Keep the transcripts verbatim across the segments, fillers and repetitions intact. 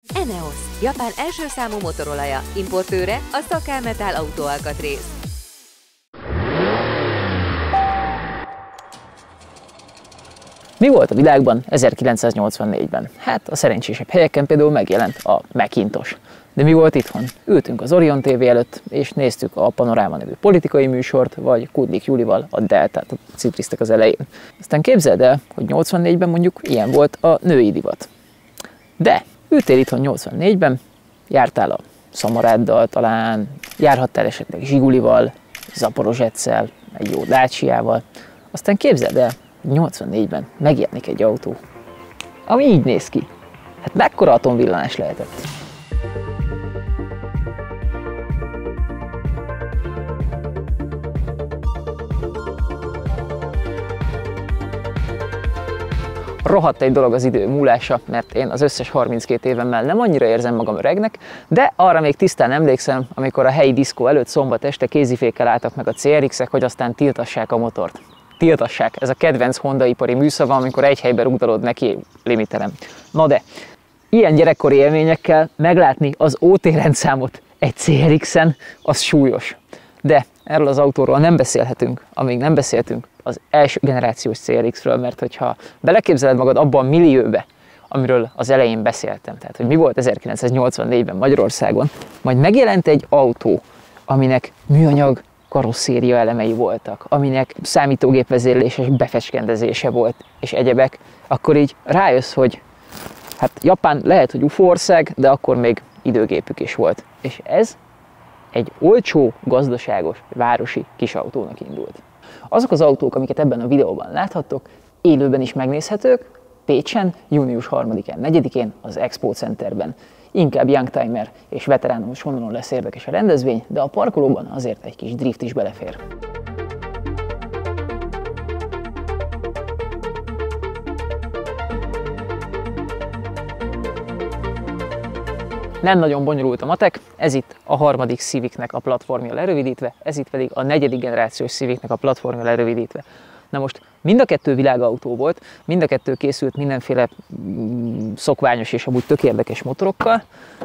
ENEOS, Japán első számú motorolaja, importőre a Szakámetál autóalkatrész. Mi volt a világban ezerkilencszáznyolcvannégyben? Hát a szerencsésebb helyeken például megjelent a Macintosh. De mi volt itthon? Ültünk az Orion té vé előtt, és néztük a Panoráma nevű politikai műsort, vagy Kudlik Julival a Deltát cipriztek az elején. Aztán képzeld el, hogy nyolcvannégyben mondjuk ilyen volt a női divat. De ültél itthon nyolcvannégyben, jártál a Szamaráddal talán, járhattál esetleg Zsigulival, Zaporozsetszel, egy jó Daciával. Aztán képzeld el, nyolcvannégyben megjelenik egy autó, ami így néz ki. Hát mekkora atomvillanás lehetett? Rohadt egy dolog az idő múlása, mert én az összes harminckét évemmel nem annyira érzem magam öregnek, de arra még tisztán emlékszem, amikor a helyi diszkó előtt szombat este kézifékkel álltak meg a cé er ikszek, hogy aztán tiltassák a motort. Tiltassák, ez a kedvenc Honda ipari műszava, amikor egy helyben rugdalod neki limiterem. Na de, ilyen gyerekkori élményekkel meglátni az ó té rendszámot egy cé er iksen, az súlyos. De erről az autóról nem beszélhetünk, amíg nem beszéltünk az első generációs cé er ikszről, mert hogyha beleképzeled magad abban a millióbe, amiről az elején beszéltem, tehát hogy mi volt ezerkilencszáznyolcvannégyben Magyarországon, majd megjelent egy autó, aminek műanyag karosszéria elemei voltak, aminek számítógépvezérléses befecskendezése volt, és egyebek, akkor így rájössz, hogy hát Japán lehet, hogy ufó ország, de akkor még időgépük is volt. És ez egy olcsó, gazdaságos, városi kisautónak indult. Azok az autók, amiket ebben a videóban láthattok, élőben is megnézhetők, Pécsen, június harmadikán, negyedikén az Expo Centerben. Inkább youngtimer és veterános vonalon lesz érdekes a rendezvény, de a parkolóban azért egy kis drift is belefér. Nem nagyon bonyolult a matek, ez itt a harmadik Civicnek a platformja lerövidítve, ez itt pedig a negyedik generációs Civicnek a platformja lerövidítve. Na most mind a kettő világautó volt, mind a kettő készült mindenféle szokványos és amúgy tök érdekes motorokkal,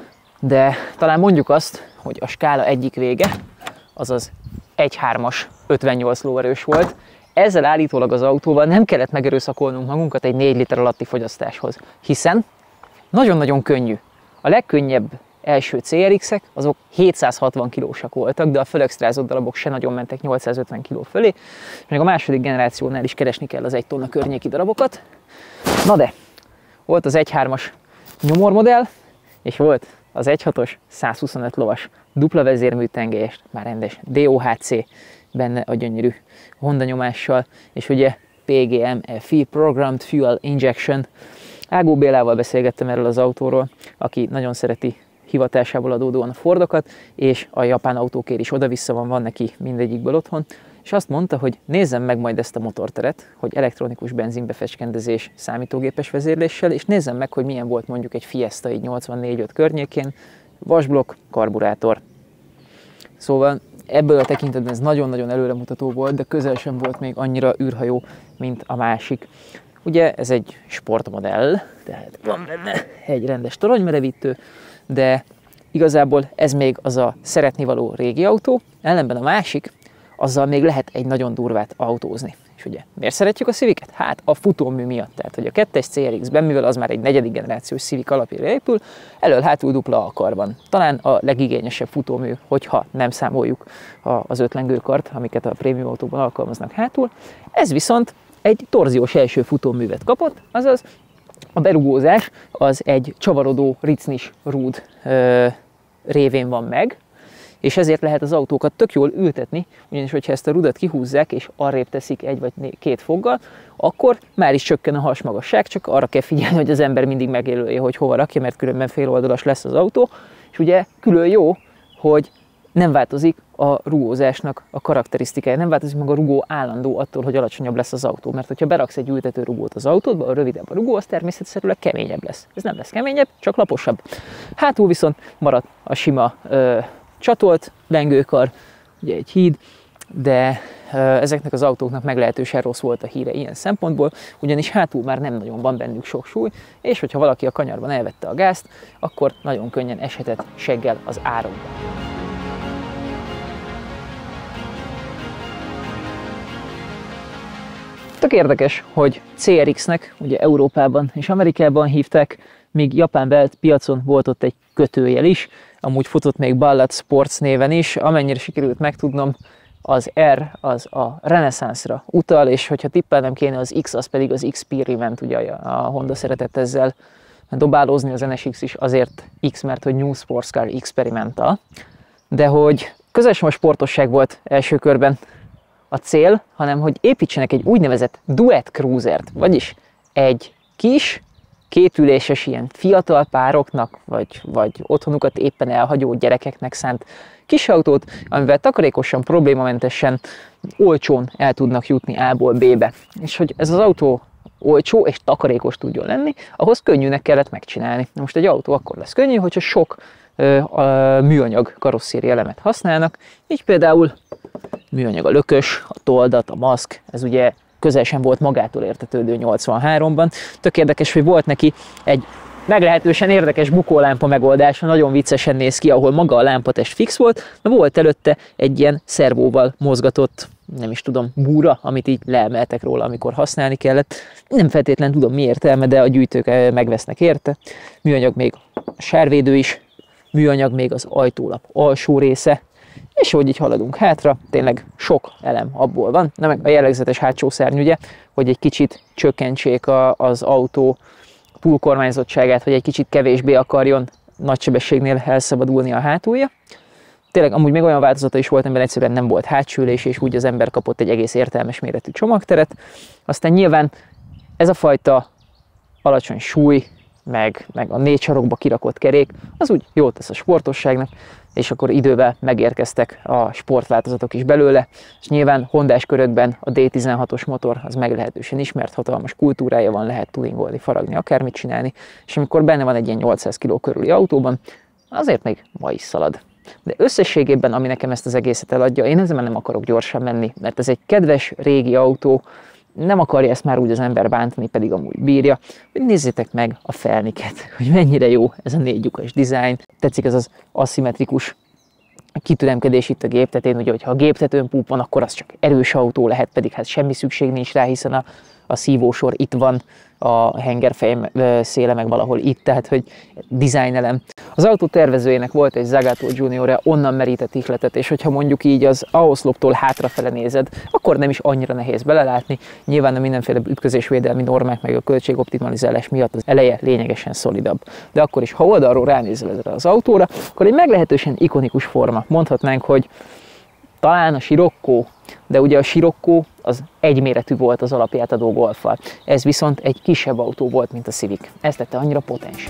de talán mondjuk azt, hogy a skála egyik vége, azaz egy hármas ötvennyolc lóerős volt. Ezzel állítólag az autóval nem kellett megerőszakolnunk magunkat egy négy liter alatti fogyasztáshoz, hiszen nagyon-nagyon könnyű. A legkönnyebb első cé er ikszek azok hétszázhatvan kilósak voltak, de a fölextrázott darabok se nagyon mentek nyolcszázötven kiló fölé, és még a második generációnál is keresni kell az egy tonna környéki darabokat. Na de, volt az egy hármas nyomormodell, és volt az egy hatos százhuszonöt lovas dupla vezérmű tengelyes, már rendes dé o há cé benne a gyönyörű Honda nyomással, és ugye pé gé em ef i, Programmed Fuel Injection. Ágó Bélával beszélgettem erről az autóról, aki nagyon szereti hivatásából adódóan a Fordokat, és a japán autókért is oda-vissza van, van neki mindegyikből otthon, és azt mondta, hogy nézzem meg majd ezt a motorteret, hogy elektronikus benzinbefecskendezés számítógépes vezérléssel, és nézzem meg, hogy milyen volt mondjuk egy Fiesta így nyolcvannégy öt környékén, vasblokk, karburátor. Szóval ebből a tekintetben ez nagyon-nagyon előremutató volt, de közel sem volt még annyira űrhajó, mint a másik. Ugye ez egy sportmodell, tehát van benne egy rendes toronymerevítő, de igazából ez még az a szeretnivaló régi autó, ellenben a másik, azzal még lehet egy nagyon durvát autózni. És ugye miért szeretjük a Civicet? Hát a futómű miatt. Tehát, hogy a kettes cé er ikszben, mivel az már egy negyedik generációs Civic alapjára épül, elől-hátul dupla akar van. Talán a legigényesebb futómű, hogyha nem számoljuk az ötlengőkart, amiket a prémium autóban alkalmaznak hátul. Ez viszont egy torziós első futóművet kapott, azaz a berugózás az egy csavarodó ricnis rúd ö, révén van meg, és ezért lehet az autókat tök jól ültetni, ugyanis hogyha ezt a rudat kihúzzák és arrébb teszik egy vagy két foggal, akkor már is csökken a hasmagasság, csak arra kell figyelni, hogy az ember mindig megjelölje, hogy hova rakja, mert különben féloldalas lesz az autó, és ugye külön jó, hogy nem változik a rugózásnak a karakterisztikája, nem változik meg a rugó állandó attól, hogy alacsonyabb lesz az autó, mert hogyha beraksz egy ültető rugót az autódba, a rövidebb a rugó, az természetszerűleg keményebb lesz. Ez nem lesz keményebb, csak laposabb. Hátul viszont marad a sima ö, csatolt lengőkar, ugye egy híd, de ezeknek az autóknak meglehetősen rossz volt a híre ilyen szempontból, ugyanis hátul már nem nagyon van bennük sok súly, és hogyha valaki a kanyarban elvette a gázt, akkor nagyon könnyen eshetett seggel az árokba. Tök érdekes, hogy cé er iksz-nek ugye Európában és Amerikában hívták, míg japán piacon volt ott egy kötőjel is, amúgy futott még Ballad Sports néven is, amennyire sikerült megtudnom, az R az a Renaissance-ra utal, és hogyha tippelnem kéne, az X az pedig az Experiment, ugye a Honda szeretett ezzel dobálózni, az en es iksz is azért X, mert hogy New Sports Car Experimental, de hogy közel sem a sportosság volt első körben a cél, hanem hogy építsenek egy úgynevezett duet cruisert, vagyis egy kis, kétüléses ilyen fiatal pároknak, vagy, vagy otthonukat éppen elhagyó gyerekeknek szánt kis autót, amivel takarékosan, problémamentesen, olcsón el tudnak jutni A-ból B-be. És hogy ez az autó olcsó és takarékos tudjon lenni, ahhoz könnyűnek kellett megcsinálni. Most egy autó akkor lesz könnyű, hogyha sok ö, ö, műanyag karosszéri elemet használnak, így például műanyag a lökös, a toldat, a maszk, ez ugye közel sem volt magától értetődő nyolcvanháromban. Tök érdekes, hogy volt neki egy meglehetősen érdekes bukólámpa megoldása, nagyon viccesen néz ki, ahol maga a lámpatest fix volt, de volt előtte egy ilyen szervóval mozgatott, nem is tudom, búra, amit így leemeltek róla, amikor használni kellett. Nem feltétlenül tudom mi értelme, de a gyűjtők megvesznek érte. Műanyag még a sárvédő is, műanyag még az ajtólap alsó része, és hogy így haladunk hátra, tényleg sok elem abból van. Na meg a jellegzetes hátsó szárny, ugye, hogy egy kicsit csökkentsék a, az autó túlkormányzottságát, hogy egy kicsit kevésbé akarjon nagy sebességnél elszabadulni a hátulja. Tényleg amúgy még olyan változata is volt, amiben egyszerűen nem volt hátsülés, és úgy az ember kapott egy egész értelmes méretű csomagteret. Aztán nyilván ez a fajta alacsony súly, meg, meg a négy sarokba kirakott kerék, az úgy jót tesz a sportosságnak, és akkor idővel megérkeztek a sportváltozatok is belőle, és nyilván hondás körökben a dé tizenhatos motor az meglehetősen ismert, hatalmas kultúrája van, lehet tuningolni, faragni, akármit csinálni, és amikor benne van egy ilyen nyolcszáz kiló körüli autóban, azért még ma is szalad. De összességében, ami nekem ezt az egészet eladja, én ezzel nem akarok gyorsan menni, mert ez egy kedves, régi autó, nem akarja ezt már úgy az ember bántani, pedig amúgy bírja, hogy nézzétek meg a felniket, hogy mennyire jó ez a négy lyukas dizájn. Tetszik ez az aszimmetrikus kitüremkedés itt a géptetén, ugye, hogyha a géptetőn púp van, akkor az csak erős autó lehet, pedig hát semmi szükség nincs rá, hiszen a, a szívósor itt van, a hengerfej széle meg valahol itt, tehát hogy dizájnelem. Az autó tervezőjének volt egy Zagato Junior-ja, onnan merített ihletet, és hogyha mondjuk így az ahoszloptól hátrafele nézed, akkor nem is annyira nehéz belelátni. Nyilván a mindenféle ütközésvédelmi normák meg a költségoptimalizálás miatt az eleje lényegesen szolidabb. De akkor is, ha oldalról ránézel ezre az autóra, akkor egy meglehetősen ikonikus forma. Mondhatnánk, hogy talán a Scirocco, de ugye a Scirocco az egyméretű volt az alapját adó Golffal. Ez viszont egy kisebb autó volt, mint a Civic. Ez tette annyira potensé.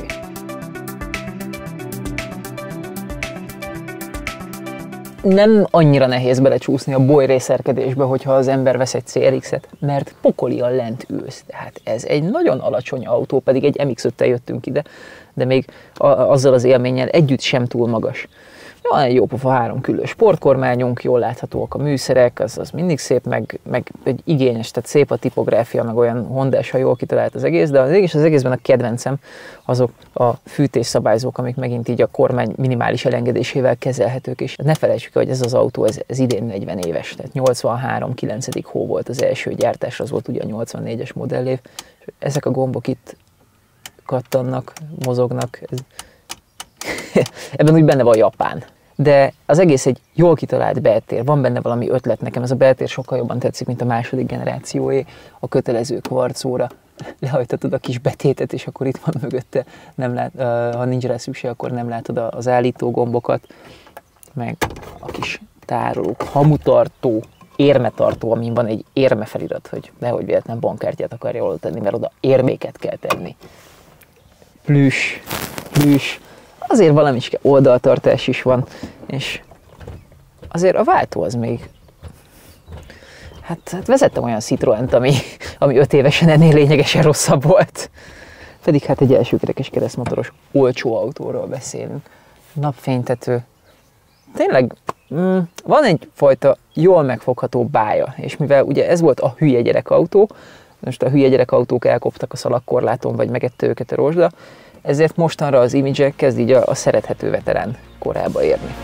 Nem annyira nehéz belecsúszni a bolyrészerkedésbe, hogyha az ember vesz egy cé er iksz-et, mert pokolian lent ülsz. Tehát ez egy nagyon alacsony autó, pedig egy em iksz öttel jöttünk ide, de még a, azzal az élménnyel együtt sem túl magas. Van egy jópofa három külön sportkormányunk, jól láthatóak a műszerek, az, az mindig szép, meg, meg egy igényes, tehát szép a tipográfia, meg olyan hondás, ha jól kitalált az egész, de az egész, az egészben a kedvencem azok a fűtésszabályzók, amik megint így a kormány minimális elengedésével kezelhetők, és ne felejtsük el, hogy ez az autó, ez, ez idén negyven éves, tehát nyolcvanhárom kilencedik hó volt az első gyártás, az volt ugye a nyolcvannégyes modellév, és ezek a gombok itt kattannak, mozognak, ez... ebben úgy benne van Japán. De az egész egy jól kitalált beltér, van benne valami ötlet, nekem ez a beltér sokkal jobban tetszik, mint a második generációé, a kötelező kvarcóra lehajtatod a kis betétet, és akkor itt van mögötte, nem lát, ha nincs rá szükség, akkor nem látod az állító gombokat, meg a kis tárolók, hamutartó, érmetartó, amin van egy érme felirat, hogy nehogy véletlen bankkártyát akarja oda tenni, mert oda érméket kell tenni. Plüss, plüss. Azért valamicske oldaltartás is van, és azért a váltó az még... Hát, hát vezettem olyan Citroent, ami, ami öt évesen ennél lényegesen rosszabb volt. Pedig hát egy elsőkerekes keresztmotoros olcsó autóról beszélünk. Napfénytető. Tényleg mm, van egyfajta jól megfogható bája, és mivel ugye ez volt a hülye gyerekautó, most a hülye gyerekautók elkoptak a szalagkorláton, vagy megette őket a rozsda, ezért mostanra az image kezd így a, a szerethető veterán korába érni.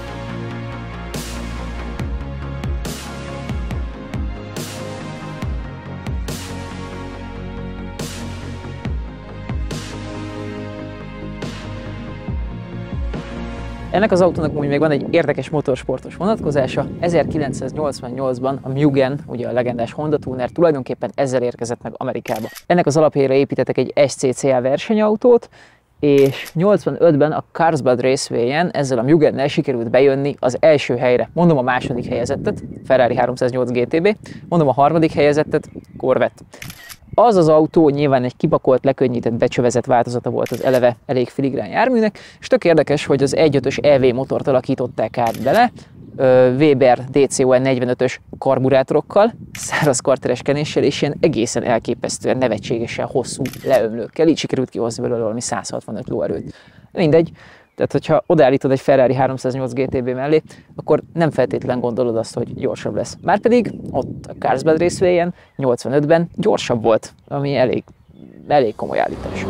Ennek az autónak úgy még van egy érdekes motorsportos vonatkozása. ezerkilencszáznyolcvannyolcban a Mugen, ugye a legendás Honda Tuner tulajdonképpen ezzel érkezett meg Amerikába. Ennek az alapjára építettek egy es cé cé á versenyautót, és nyolcvanötben a Carlsbad Raceway-en ezzel a Mugennel sikerült bejönni az első helyre. Mondom a második helyezettet, Ferrari háromszáznyolc gé té bé, mondom a harmadik helyezettet, Corvette. Az az autó nyilván egy kipakolt, lekönnyített, becsövezett változata volt az eleve elég filigrán járműnek, és tök érdekes, hogy az egy ötös é vé motort alakították át bele, Weber dé cé o en negyvenötös karburátorokkal, száraz karteres kenéssel és ilyen egészen elképesztően nevetségesen hosszú leömlőkkel, így sikerült kihozni belőle valami száz hatvanöt lóerőt. Mindegy, tehát hogyha odaállítod egy Ferrari háromszáznyolc gé té bé mellé, akkor nem feltétlen gondolod azt, hogy gyorsabb lesz. Márpedig ott a Carlsbad Raceway-en nyolcvanötben gyorsabb volt, ami elég, elég komoly állítás.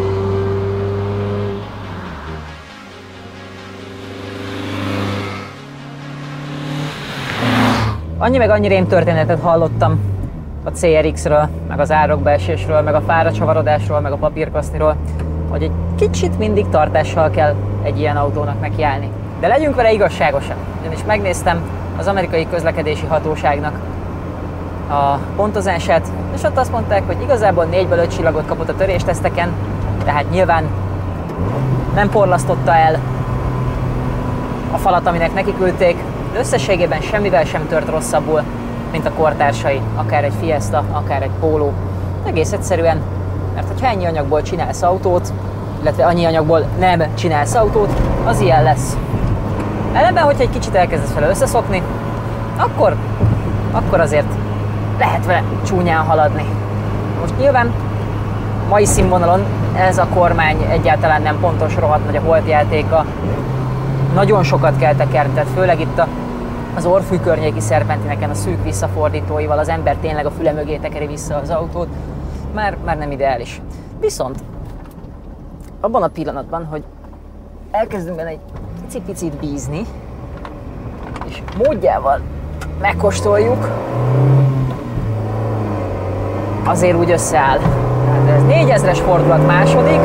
Annyi meg annyi rém történetet hallottam a cé er iksz-ről, meg az árokbeesésről, meg a fáracsavarodásról, meg a papírkaszniról, hogy egy kicsit mindig tartással kell egy ilyen autónak nekiállni. De legyünk vele igazságosan, ugyanis megnéztem az amerikai közlekedési hatóságnak a pontozását, és ott azt mondták, hogy igazából négyből öt csillagot kapott a törésteszteken, tehát nyilván nem porlasztotta el a falat, aminek neki küldték, de összességében semmivel sem tört rosszabbul, mint a kortársai, akár egy Fiesta, akár egy Polo. Egész egyszerűen, mert hogyha ennyi anyagból csinálsz autót, illetve annyi anyagból nem csinálsz autót, az ilyen lesz. Ellenben, hogyha egy kicsit elkezdesz vele összeszokni, akkor, akkor azért lehet vele csúnyán haladni. Most nyilván mai színvonalon ez a kormány egyáltalán nem pontos, rohadt nagy a holtjátéka. Nagyon sokat kell tekerni, tehát főleg itt a, az orrfű környéki szerpentineken a szűk visszafordítóival az ember tényleg a füle mögé tekeri vissza az autót, már, már nem ideális. Viszont abban a pillanatban, hogy elkezdünk benne egy picit bízni, és módjával megkóstoljuk, azért úgy összeáll. Ez négyezres fordulat második.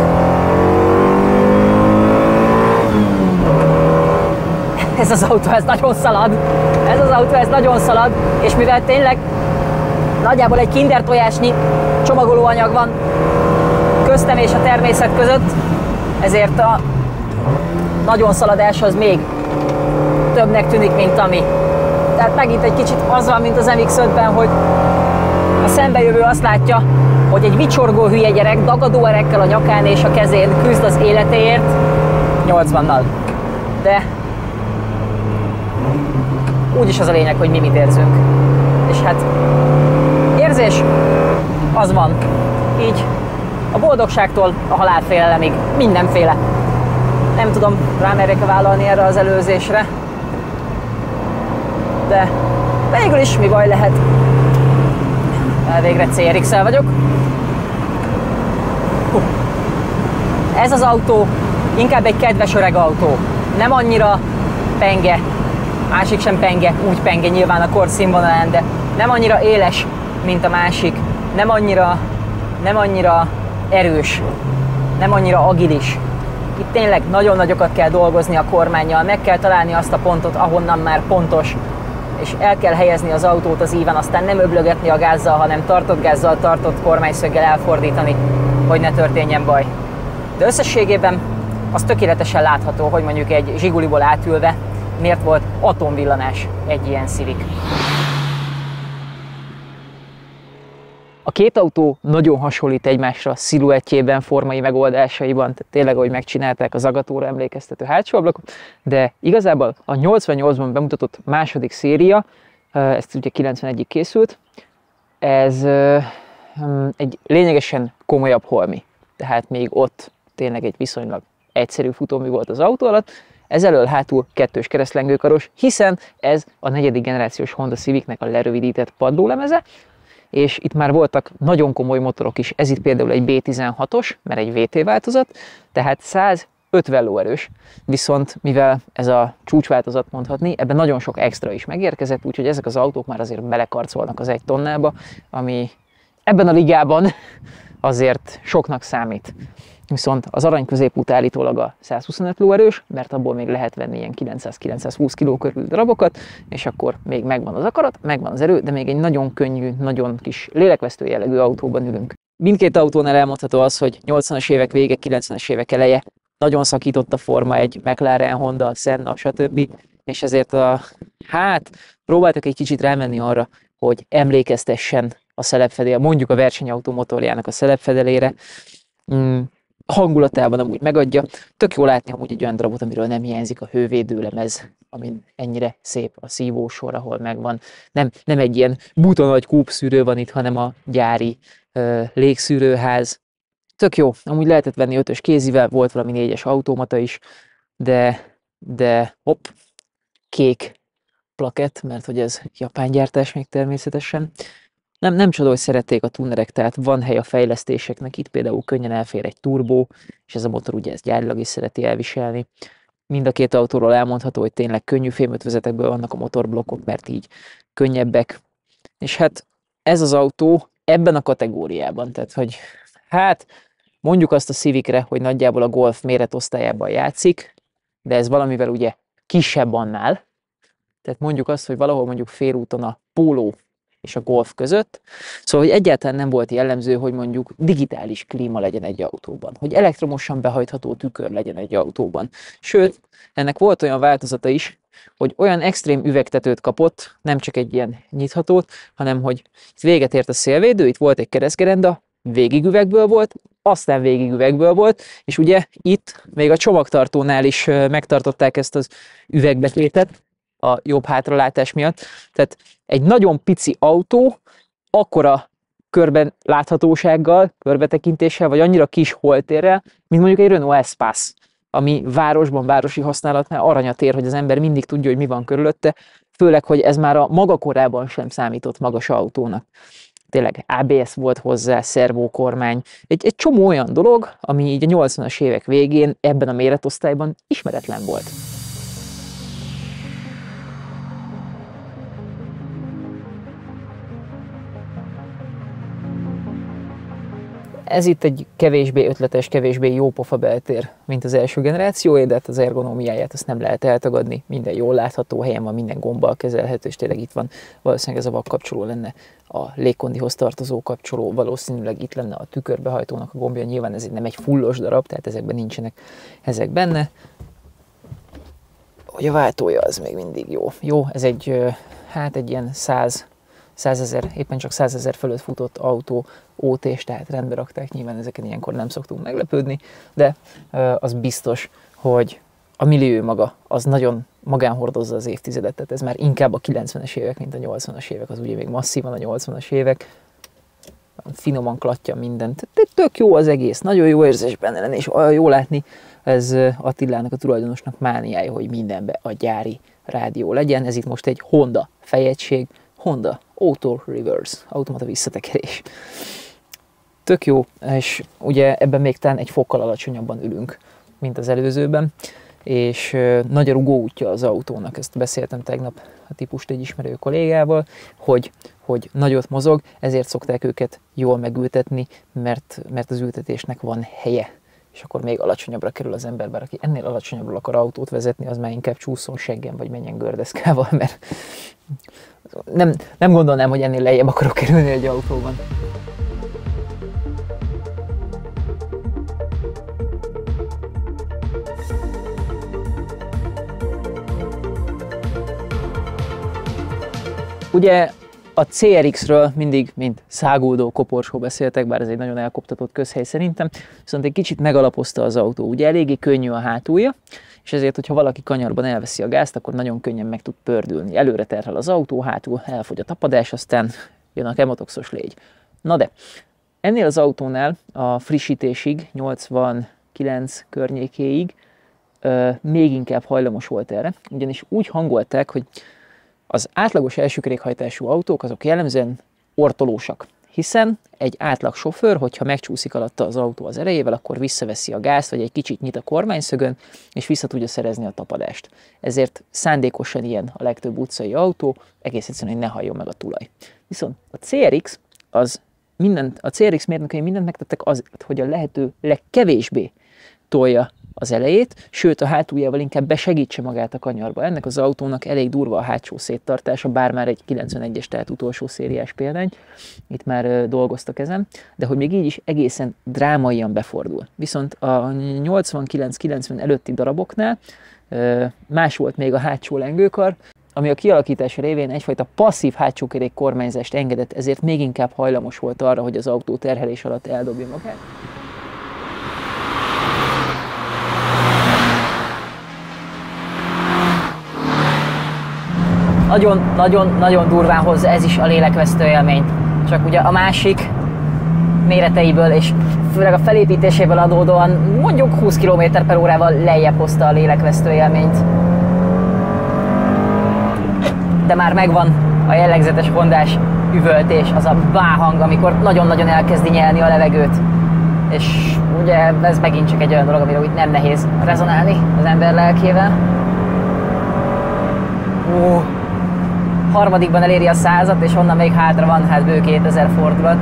Ez az autó, ez nagyon szalad. Ez az autó, ez nagyon szalad, és mivel tényleg nagyjából egy kinder tojásnyi csomagolóanyag van köztem és a természet között, ezért a nagyon szaladás az még többnek tűnik, mint ami. Tehát megint egy kicsit az van, mint az em iksz ötben, hogy a szembejövő azt látja, hogy egy vicsorgó hülye gyerek dagadó erekkel a nyakán és a kezén küzd az életéért nyolcvannal. De úgyis az a lényeg, hogy mi mit érzünk. És hát érzés az van. Így a boldogságtól a halálfélelemig mindenféle. Nem tudom, rámerjek vállalni erre az előzésre. De végül is mi baj lehet? Végre cé er iksz-el vagyok. Hú. Ez az autó inkább egy kedves öreg autó. Nem annyira penge, másik sem penge, úgy penge nyilván a korszínvonalán, de nem annyira éles, mint a másik. Nem annyira, nem annyira erős, nem annyira agilis. Itt tényleg nagyon nagyokat kell dolgozni a kormánnyal, meg kell találni azt a pontot, ahonnan már pontos, és el kell helyezni az autót az íven, aztán nem öblögetni a gázzal, hanem tartott gázzal, tartott kormányszöggel elfordítani, hogy ne történjen baj. De összességében az tökéletesen látható, hogy mondjuk egy Zsiguliból átülve miért volt atomvillanás egy ilyen Civic. A két autó nagyon hasonlít egymásra sziluettjében, formai megoldásaiban, tehát tényleg, ahogy megcsinálták a Zagatóra emlékeztető hátsó ablakot, de igazából a nyolcvannyolcban bemutatott második széria, ez ugye kilencvenegyig készült, ez egy lényegesen komolyabb holmi, tehát még ott tényleg egy viszonylag egyszerű futómű volt az autó alatt, Ezelől hátul kettős keresztlengőkaros, hiszen ez a negyedik generációs Honda Civicnek a lerövidített padlólemeze, és itt már voltak nagyon komoly motorok is, ez itt például egy bé tizenhatos, mert egy vé té változat, tehát százötven lóerős, viszont mivel ez a csúcsváltozat mondhatni, ebben nagyon sok extra is megérkezett, úgyhogy ezek az autók már azért belekarcolnak az egy tonnába, ami ebben a ligában azért soknak számít. Viszont az arany középút állítólag a százhuszonöt lóerős, mert abból még lehet venni ilyen kilencszáz-kilencszázhúsz kiló körül darabokat, és akkor még megvan az akarat, megvan az erő, de még egy nagyon könnyű, nagyon kis lélekvesztő jellegű autóban ülünk. Mindkét autónál elmondható az, hogy nyolcvanas évek vége, kilencvenes évek eleje nagyon szakított a forma, egy McLaren, Honda, Senna, stb. És ezért a, hát próbáltak egy kicsit rámenni arra, hogy emlékeztessen a szelepfedél, mondjuk a versenyautó motorjának a szelepfedelére. Mm. Hangulatában amúgy megadja. Tök jó látni amúgy egy olyan darabot, amiről nem hiányzik a hővédőlemez, amin ennyire szép a szívósor, ahol megvan. Nem, nem egy ilyen buta nagy kúpszűrő van itt, hanem a gyári ö, légszűrőház. Tök jó. Amúgy lehetett venni ötös kézivel, volt valami négyes automata is, de, de hopp, kék plakett, mert hogy ez japán gyártás még természetesen. Nem, nem csoda, hogy szerették a tunerek, tehát van hely a fejlesztéseknek, itt például könnyen elfér egy turbó, és ez a motor ugye ezt gyárilag is szereti elviselni. Mind a két autóról elmondható, hogy tényleg könnyű fémötvezetekből vannak a motorblokkok, mert így könnyebbek. És hát ez az autó ebben a kategóriában, tehát hogy hát mondjuk azt a Civicre, hogy nagyjából a Golf méretosztályában játszik, de ez valamivel ugye kisebb annál. Tehát mondjuk azt, hogy valahol mondjuk félúton a Polo és a Golf között. Szóval, hogy egyáltalán nem volt jellemző, hogy mondjuk digitális klíma legyen egy autóban, hogy elektromosan behajtható tükör legyen egy autóban. Sőt, ennek volt olyan változata is, hogy olyan extrém üvegtetőt kapott, nem csak egy ilyen nyithatót, hanem hogy itt véget ért a szélvédő, itt volt egy keresztgerenda, végig üvegből volt, aztán végig üvegből volt, és ugye itt még a csomagtartónál is megtartották ezt az üvegbetétet a jobb hátralátás miatt. Tehát egy nagyon pici autó, akkora körben láthatósággal, körbetekintéssel, vagy annyira kis holtérrel, mint mondjuk egy Renault Espace, ami városban, városi használatnál aranyat ér, hogy az ember mindig tudja, hogy mi van körülötte, főleg, hogy ez már a maga korában sem számított magas autónak. Tényleg á bé es volt hozzá, szervókormány, egy, egy csomó olyan dolog, ami így a nyolcvanas évek végén ebben a méretosztályban ismeretlen volt. Ez itt egy kevésbé ötletes, kevésbé jópofa beltér, mint az első generációé, de hát az ergonómiáját azt nem lehet eltagadni. Minden jól látható helyen van, minden gombbal kezelhető, és tényleg itt van. Valószínűleg ez a vakkapcsoló lenne a légkondihoz tartozó kapcsoló, valószínűleg itt lenne a tükörbehajtónak a gombja. Nyilván ez nem egy fullos darab, tehát ezekben nincsenek ezek benne. Hogy a váltója az még mindig jó. Jó, ez egy, hát egy ilyen száz százezer, éppen csak százezer fölött futott autó, ó té-s, tehát rendbe rakták, nyilván ezeken ilyenkor nem szoktunk meglepődni, de az biztos, hogy a millió maga az nagyon magán hordozza az évtizedet, tehát ez már inkább a kilencvenes évek, mint a nyolcvanas évek, az ugye még masszívan a nyolcvanas évek, finoman klatja mindent, tehát tök jó az egész, nagyon jó érzés benne lenni, és olyan jó látni, ez Attilának, a tulajdonosnak mániája, hogy mindenbe a gyári rádió legyen, ez itt most egy Honda fejegység, Honda Auto Reverse, automata visszatekerés. Tök jó, és ugye ebben még talán egy fokkal alacsonyabban ülünk, mint az előzőben, és nagy a rugóútja az autónak, ezt beszéltem tegnap a típust egy ismerő kollégával, hogy, hogy nagyot mozog, ezért szokták őket jól megültetni, mert, mert az ültetésnek van helye, és akkor még alacsonyabbra kerül az ember, bár aki ennél alacsonyabbra akar autót vezetni, az már inkább csúszson seggen, vagy menjen gördeszkával, mert nem, nem gondolnám, hogy ennél lejjebb akarok kerülni egy autóban. Ugye a cé er iksz-ről mindig, mint száguldó koporsó beszéltek, bár ez egy nagyon elkoptatott közhely szerintem, viszont egy kicsit megalapozta az autó. Ugye eléggé könnyű a hátulja, és ezért, hogyha valaki kanyarban elveszi a gázt, akkor nagyon könnyen meg tud pördülni. Előre terhel az autó, hátul elfogy a tapadás, aztán jön a kemotoxos légy. Na de, ennél az autónál a frissítésig, nyolcvankilenc környékéig ö, még inkább hajlamos volt erre, ugyanis úgy hangolták, hogy az átlagos elsőkerékhajtású autók azok jellemzően ortolósak, hiszen egy átlag sofőr, hogyha megcsúszik alatta az autó az erejével, akkor visszaveszi a gázt, vagy egy kicsit nyit a kormányszögön, és vissza tudja szerezni a tapadást. Ezért szándékosan ilyen a legtöbb utcai autó, egész egyszerűen, hogy ne halljon meg a tulaj. Viszont a cé er iksz, az mindent, a cé er iksz mérnökei mindent megtettek azért, hogy a lehető legkevésbé tolja az elejét, sőt a hátuljával inkább besegítse magát a kanyarba. Ennek az autónak elég durva a hátsó széttartása, bár már egy kilencvenegyes, tehát utolsó szériás példány, itt már uh, dolgoztak ezen, de hogy még így is egészen drámaian befordul. Viszont a nyolcvankilenc kilencven előtti daraboknál uh, más volt még a hátsó lengőkar, ami a kialakítása révén egyfajta passzív hátsókerék kormányzást engedett, ezért még inkább hajlamos volt arra, hogy az autó terhelés alatt eldobja magát. Nagyon-nagyon-nagyon durván hozza ez is a lélekvesztő élményt. Csak ugye a másik méreteiből és főleg a felépítéséből adódóan mondjuk húsz kilométer per órával lejjebb hozta a lélekvesztő élményt. De már megvan a jellegzetes hondás üvöltés, az a báhang, amikor nagyon-nagyon elkezdi nyelni a levegőt. És ugye ez megint csak egy olyan dolog, amiről úgy nem nehéz rezonálni az ember lelkével. Uh. Harmadikban eléri a százat, és onnan még hátra van, hát bő kétezer fordulat.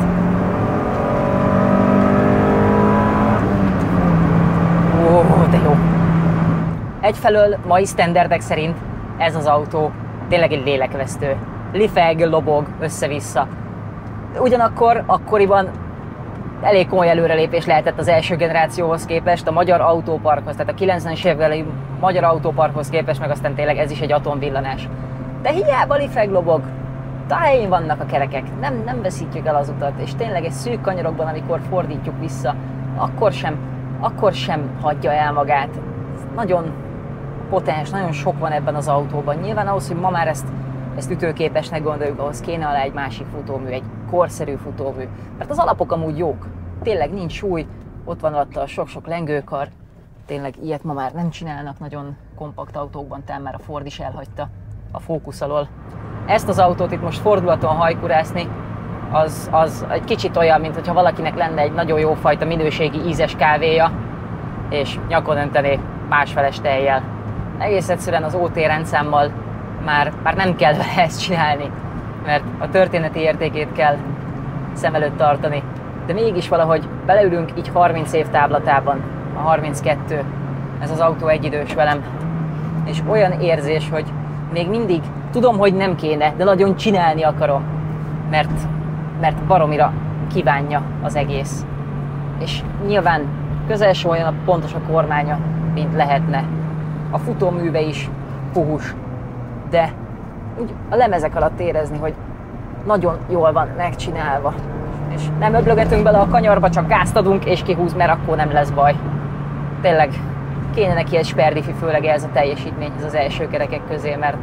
Ó, de jó! Egyfelől mai sztenderdek szerint ez az autó tényleg egy lélekvesztő. Lifeg, lobog, össze-vissza. Ugyanakkor akkoriban elég komoly előrelépés lehetett az első generációhoz képest, a magyar autóparkhoz, tehát a kilencvenes évekbeli magyar autóparkhoz képest, meg aztán tényleg ez is egy atomvillanás. De hiába lifeg, lobog, a helyén vannak a kerekek, nem, nem veszítjük el az utat, és tényleg egy szűk kanyarokban, amikor fordítjuk vissza, akkor sem, akkor sem hagyja el magát. Nagyon potens, nagyon sok van ebben az autóban. Nyilván ahhoz, hogy ma már ezt, ezt ütőképesnek gondoljuk, ahhoz kéne alá egy másik futómű, egy korszerű futómű. Mert az alapok amúgy jók, tényleg nincs súly, ott van alatta a sok-sok lengőkar, tényleg ilyet ma már nem csinálnak nagyon kompakt autókban, tehát már a Ford is elhagyta a fókusz alól. Ezt az autót itt most fordulaton hajkurászni, az, az egy kicsit olyan, mint hogyha valakinek lenne egy nagyon jó fajta minőségi ízes kávéja, és nyakon öntené másfeles tejjel. Egész egyszerűen az ó té rendszámmal már, már nem kell vele ezt csinálni, mert a történeti értékét kell szem előtt tartani. De mégis valahogy beleülünk így harminc év táblatában, a harminckettő, ez az autó egyidős velem, és olyan érzés, hogy még mindig tudom, hogy nem kéne, de nagyon csinálni akarom, mert, mert baromira kívánja az egész. És nyilván közel sem olyan pontos a kormánya, mint lehetne. A futóműve is puhus, de úgy a lemezek alatt érezni, hogy nagyon jól van megcsinálva. És nem öblögetünk bele a kanyarba, csak gázt adunk és kihúz, mert akkor nem lesz baj. Tényleg kéne neki egy sperdifi, főleg ez a teljesítményhez az első kerekek közé, mert,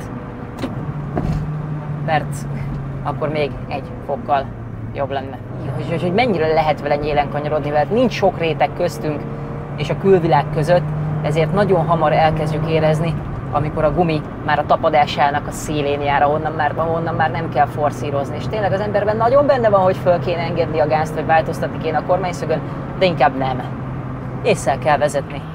mert akkor még egy fokkal jobb lenne. Hogy, hogy mennyire lehet vele nyélen kanyarodni, mert nincs sok réteg köztünk és a külvilág között, ezért nagyon hamar elkezdjük érezni, amikor a gumi már a tapadásának a szélén jár, ahonnan már, ahonnan már nem kell forszírozni. És tényleg az emberben nagyon benne van, hogy föl kéne engedni a gázt, vagy változtatni kéne a kormányszögön, de inkább nem. Ésszel kell vezetni.